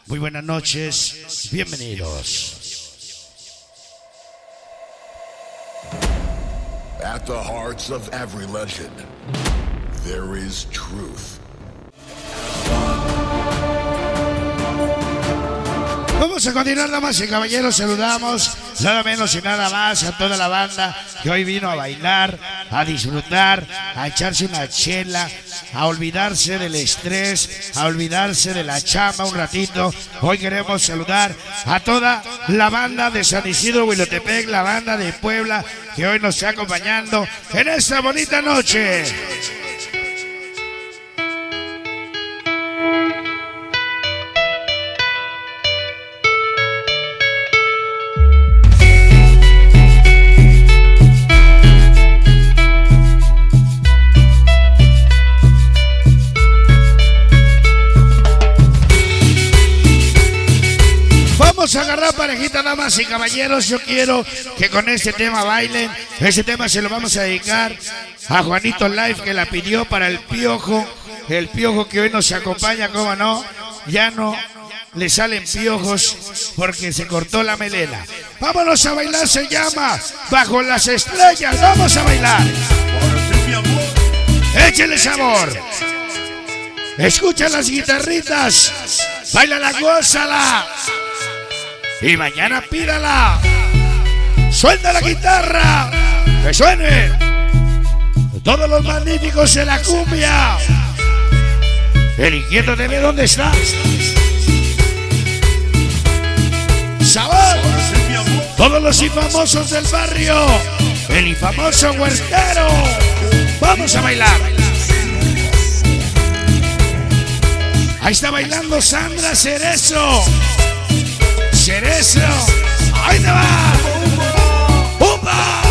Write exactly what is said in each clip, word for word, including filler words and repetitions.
Muy buenas noches, bienvenidos. At the hearts of every legend, there is truth. Vamos a continuar, damas y caballeros. Saludamos nada menos y nada más a toda la banda que hoy vino a bailar, a disfrutar, a echarse una chela, a olvidarse del estrés, a olvidarse de la chamba un ratito. Hoy queremos saludar a toda la banda de San Isidro, Huilotepec, la banda de Puebla que hoy nos está acompañando en esta bonita noche. Vamos a agarrar parejita, damas y caballeros. Yo quiero que con este tema bailen. Este tema se lo vamos a dedicar a Juanito Live, que la pidió para el Piojo. El Piojo que hoy nos acompaña, cómo no. Ya no le salen piojos porque se cortó la melena. Vámonos a bailar, se llama Bajo las Estrellas. Vamos a bailar. Échele sabor. Escucha las guitarritas. Báilala, gózala. Y mañana pídala. Suelta la guitarra. Que suene. Todos los magníficos de la cumbia. El inquieto te ve dónde está. Sabor. Todos los infamosos del barrio. El infamoso huertero. Vamos a bailar. Ahí está bailando Sandra Cerezo. Cerezo, ahí te va. ¡Upa!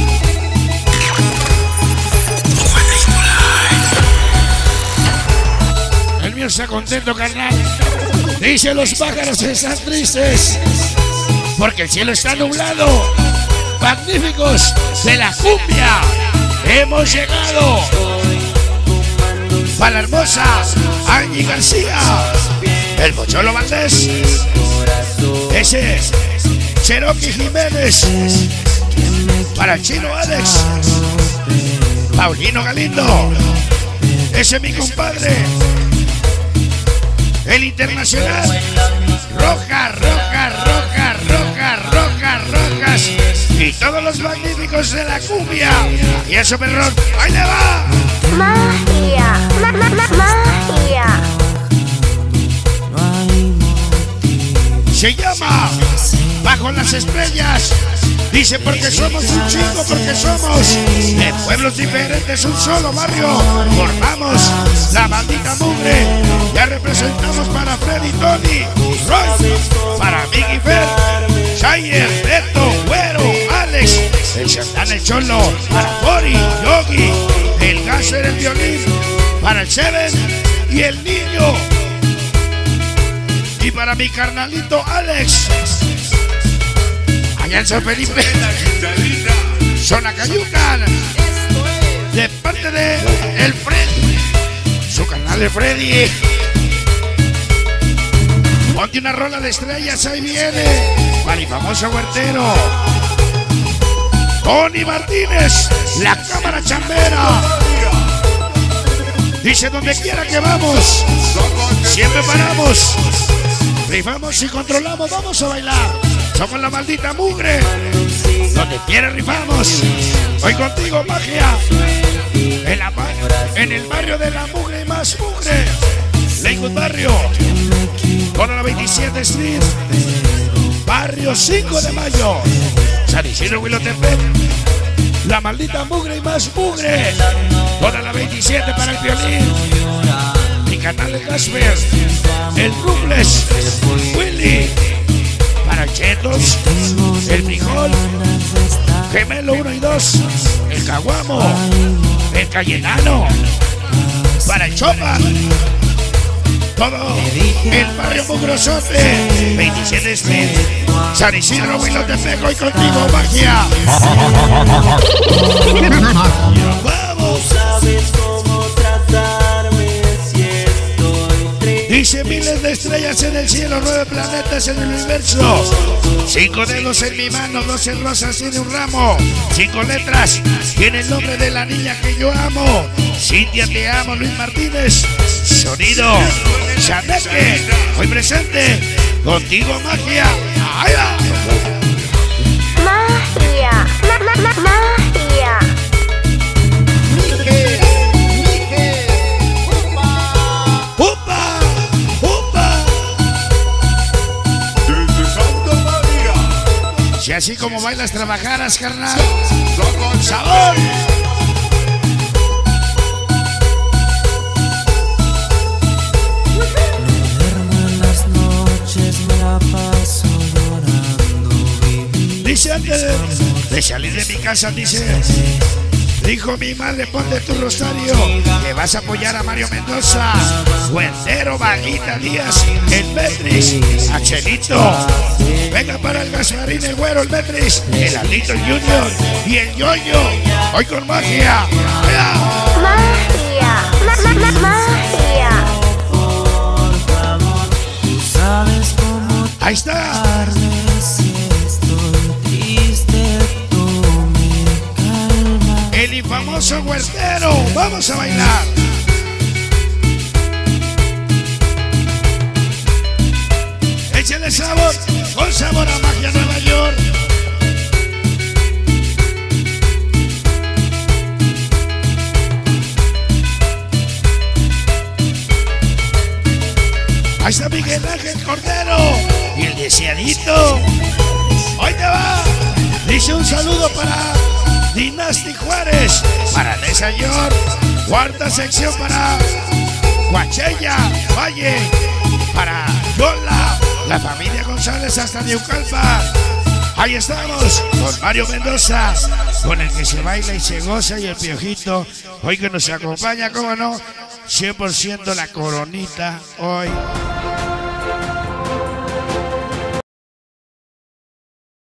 El mío está contento, carnal. Dice: los pájaros están tristes porque el cielo está nublado. Magníficos de la cumbia, hemos llegado. Para la hermosa Angie García, el Pocholo Valdés, ese Cherokee Jiménez, para el Chino Alex, Paulino Galindo, ese mi compadre, el internacional, Roja, Roja, Roja, Roja, Roja, Rojas, y todos los magníficos de la cumbia. Y eso, perrón, ahí le va. Magia, ma ma ma magia. Se llama Bajo las Estrellas. Dice: porque somos un chingo, porque somos de pueblos diferentes, un solo barrio. Formamos la bandita mugre. Ya representamos para Freddy, Tony, Roy, para Miggy Fer, Shayer, Beto, Güero, Alex, el Santana, el Cholo, para Bori, Yogi, el Gasser, el violín, para el Seven y el Niño. Y para mi carnalito Alex, allá en San Felipe, Zona Cayucan, de parte de el Freddy, su canal de Freddy. Ponte una rola de estrellas, ahí viene, para mi famoso huertero, Tony Martínez, la cámara chambera. Dice: donde quiera que vamos, siempre paramos. Rifamos y controlamos, vamos a bailar. Somos la maldita mugre. Donde quiera rifamos. Hoy contigo, magia. En, la, en el barrio de la mugre y más mugre. Lakewood Barrio. Con la veintisiete Street. Barrio cinco de mayo. San Isidro, Huilotepec. La maldita mugre y más mugre. Con la veintisiete para el violín. Mi canal de Casper, el Rubles, Willy, para Chetos, el Frijol, Gemelo uno y dos, el Caguamo, el Cayetano, para el Chopa, todo el barrio Mugrosote, veintisiete Street, San Isidro, Huilotepec, hoy contigo, magia. Vamos. Dice miles de estrellas en el cielo, nueve planetas en el universo. Cinco dedos en mi mano, doce rosas tiene un ramo. Cinco letras tiene el nombre de la niña que yo amo. Cintia, te amo, Luis Martínez. Sonido, Chaneque, hoy presente. Contigo magia. ¡Ahí va! Magia. Ma, ma, ma, magia. ¡Upa! ¡Upa! Desde Santa María. Si así como bailas trabajaras, carnal. ¡Sabor! Dice antes de, de salir de mi casa, dice, dijo mi madre, ponte tu rosario, que vas a apoyar a Mario Mendoza, Huentero, Vaguita, Díaz, el Metris, Axelito, venga para el Gasparín, el Güero, el Metris, el Alito, el Junior y el Yoyo, hoy con magia. ¡Vaya! Magia. Ma, ma, ma, magia. Ahí está. El infamoso Huertero, vamos a bailar. Échale sabor, con sabor a magia Nueva York. Ahí está Miguel Ángel Cordero y el deseadito. Hoy te va. Dice un saludo para Dinasti Juárez, para Nesa York, cuarta sección para Coachella, Valle, para Yola, la familia González hasta Neucalpa. Ahí estamos con Mario Mendoza, con el que se baila y se goza, y el Piojito, hoy que nos acompaña, cómo no, cien por ciento la coronita hoy.